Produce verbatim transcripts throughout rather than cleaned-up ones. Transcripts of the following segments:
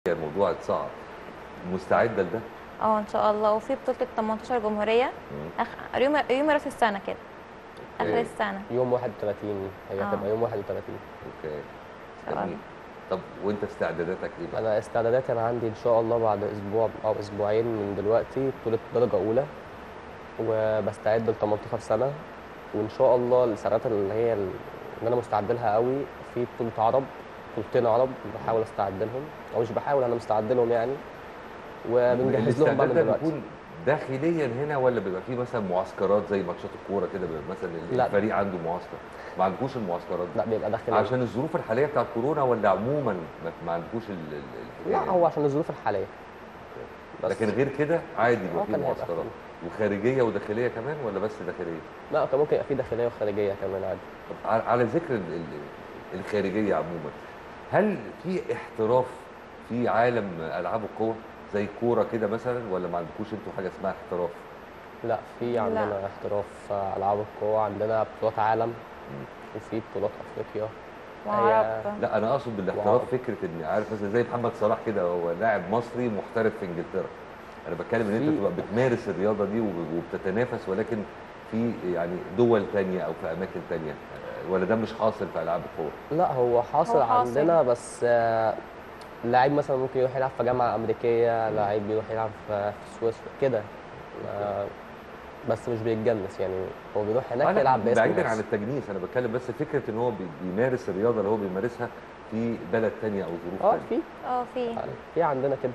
الموضوع اتصعب، مستعده لده؟ اه ان شاء الله. وفي بطوله ال تمنتاشر جمهوريه أخ... يوم يوم راس السنه كده، اخر اوكي. السنه. يوم واحد وتلاتين، هي اه هتبقى يوم واحد وتلاتين. اوكي. ان شاء جميل. الله. طب وانت استعداداتك ايه بقى؟ انا استعداداتي، انا عندي ان شاء الله بعد اسبوع او اسبوعين من دلوقتي بطوله درجه اولى، وبستعد ل تمنتاشر سنه. وان شاء الله السنوات اللي هي اللي انا مستعد لها قوي في بطوله عرب، بطولتين عرب بحاول استعد لهم، او مش بحاول، انا مستعد لهم يعني، وبنجهز لهم بقى الاستعداد من ده دلوقتي. بيكون داخليا هنا ولا بيبقى فيه مثلا معسكرات زي ماتشات الكوره كده، بيبقى مثلا لا الفريق عنده معسكر؟ ما عندكوش المعسكرات دي لا بيبقى داخليا. عشان الظروف الحاليه بتاعت كورونا، ولا عموما ما ما عندكوش ال- ال- لا الحكايه دي؟ هو عشان الظروف الحاليه بس. لكن غير كده عادي بيبقى اه فيه كان هيبقى معسكرات، فيه. وخارجيه وداخليه كمان ولا بس داخليه؟ لا كان ممكن يبقى فيه داخليه وخارجيه كمان عادي. طب ع- على ذكر ال- ال- الخارجيه عموما، هل في احتراف في عالم العاب القوى زي الكوره كده مثلا، ولا ما عندكوش انتوا حاجه اسمها احتراف؟ لا في لا. عندنا احتراف في العاب القوى، عندنا بطولات عالم وفي بطولات افريقيا. وعرب. لا انا اقصد بالاحتراف وعرب. فكره ان عارف مثلا زي محمد صلاح كده، هو لاعب مصري محترف في انجلترا. انا بتكلم ان انت في تبقى بتمارس الرياضه دي وب- وبتتنافس، ولكن في يعني دول تانية او في اماكن تانية، ولا ده مش حاصل في العاب القوى؟ لا هو حاصل هو حاصل. عندنا، بس آه، اللاعب مثلا ممكن يروح يلعب في جامعة أمريكية، لاعب بيروح يلعب في في سويسرا كده. آه، بس مش بيتجنس يعني، هو بيروح اه هناك لا، يلعب باسم بعيدا عن مصر. التجنيس، انا بتكلم بس فكره ان هو بي- بيمارس الرياضه اللي هو بيمارسها في بلد تانية او ظروف اه تانية. في اه في. في عندنا كده.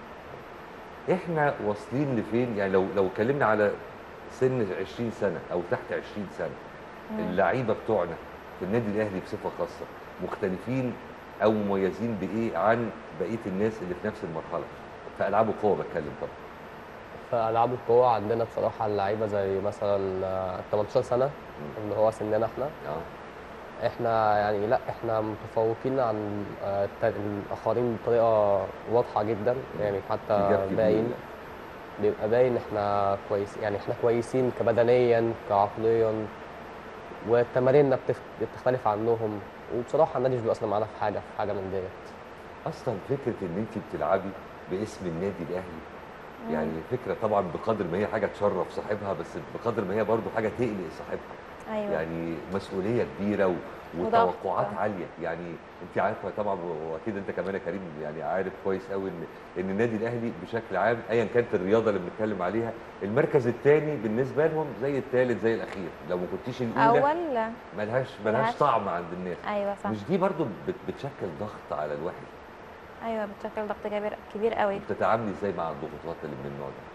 احنا واصلين لفين؟ يعني لو لو اتكلمنا على سن عشرين سنه او تحت عشرين سنه، مم. اللعيبه بتوعنا في النادي الاهلي بصفه خاصه مختلفين او مميزين بايه عن بقيه الناس اللي في نفس المرحله في العاب القوه؟ بتكلم طبعا. في ألعاب القوى عندنا بصراحة اللعيبة زي مثلا آه، تمنتاشر سنة اللي هو سننا احنا. اه. احنا يعني لا احنا متفوقين عن آه، الت- الآخرين بطريقة واضحة جدا يعني، في جاب حتى كبير باين، يعني. بيبقى باين احنا كويس يعني، احنا كويسين كبدنيا كعقليا، وتماريننا بتف- بتختلف عنهم. وبصراحه النادي مش بيأثر معانا في حاجه في حاجه من ديت. اصلا فكره ان انت بتلعبي باسم النادي الاهلي، يعني مم. فكره طبعا بقدر ما هي حاجه تشرف صاحبها، بس بقدر ما هي برضو حاجه تقلق صاحبها. ايوه. يعني مسؤوليه كبيره و... وضغط. وتوقعات عاليه. يعني انت عارفه طبعا، واكيد انت كمان يا كريم يعني عارف كويس قوي ان ان النادي الاهلي بشكل عام ايا كانت الرياضه اللي بنتكلم عليها، المركز الثاني بالنسبه لهم زي الثالث زي الاخير، لو ما كنتيش الاولى اول. ملهاش ملهاش ملهاش. طعم عند الناس. ايوه صح. مش دي برضو بت... بتشكل ضغط على الواحد؟ ايوه بتشكل ضغط كبير كبير قوي. بتتعاملي ازاي مع الضغوطات اللي من النوع ده؟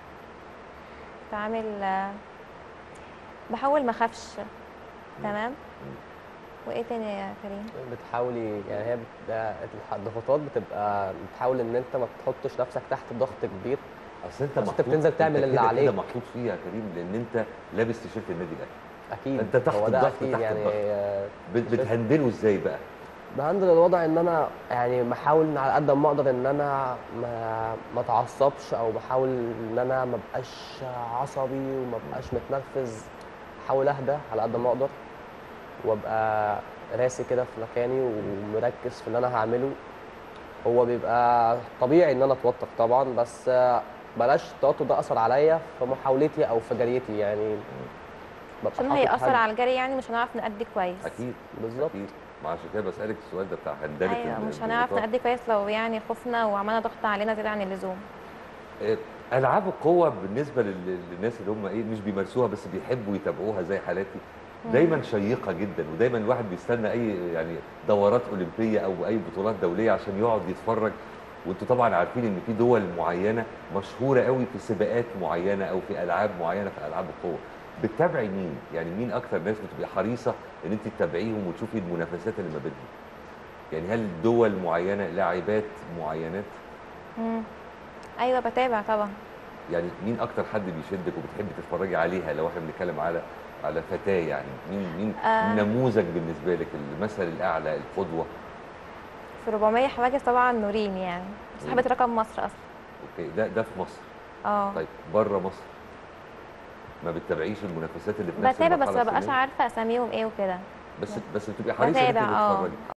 بتعامل آه، بحاول ما اخافش. تمام. وايه تاني يا كريم؟ بتحاولي يعني، هي بت- الضغوطات بتبقى بتحاول ان انت ما تحطش نفسك تحت ضغط كبير. اصل انت بس انت محطوط، بتنزل تعمل انت اللي كده كده عليك. محطوط فيه يا كريم، لان انت لابس تيشيرت النادي الاهلي. اكيد انت تحت هو ده الضغط، اكيد تحت يعني. الضغط. آه، بت- شفت- بتهندله ازاي بقى؟ بهندل الوضع ان انا يعني بحاول إن على قد ما اقدر ان انا ما ما اتعصبش، او بحاول ان انا ما ابقاش عصبي وما ابقاش متنرفز. احاول اهدى على قد ما اقدر، وابقى راسي كده في مكاني ومركز في اللي انا هعمله. هو بيبقى طبيعي ان انا اتوتر طبعا، بس آه، بلاش التوتر ده اثر عليا في محاولتي او في جريتي يعني. ببقى عشان حاطط هيأثر هدف. على الجري يعني مش هنعرف نأدي كويس. اكيد. بالظبط. اكيد. ما عشان كده بسالك السؤال ده بتاع هندله ايوه مش هنعرف الضغوطات. نأدي كويس لو يعني خفنا وعملنا ضغط علينا زيادة عن اللزوم. آه، العاب القوه بالنسبه لل- للناس اللي هم ايه مش بيمارسوها بس بيحبوا يتابعوها زي حالاتي، مم. دايما شيقه جدا، ودايما الواحد بيستنى اي يعني دورات اولمبيه او اي بطولات دوليه عشان يقعد يتفرج. وانتوا طبعا عارفين ان في دول معينه مشهوره قوي في سباقات معينه او في العاب معينه في العاب القوه. بتتابعي مين؟ يعني مين اكتر ناس بتبقى حريصه ان انت تتابعيهم وتشوفي المنافسات اللي ما بينهم؟ يعني هل دول معينه، لاعبات معينات؟ مم. ايوه بتابع طبعا. يعني مين اكتر حد بيشدك وبتحبي تتفرجي عليها لو احنا بنتكلم على على فتاه؟ يعني مين مين آه نموذج بالنسبه لك، المثل الاعلى، القدوه؟ في أربعمية حواجز طبعا نورين يعني، صاحبة رقم مصر اصلا. اوكي، ده ده في مصر. اه طيب بره مصر ما بتتابعيش المنافسات اللي في نفس بتابع بس المرحله ما بقاش السنيه؟ عارفه اساميهم ايه وكده. بس بس بتبقي حريصه ان انت بتابع اه. تتفرجي.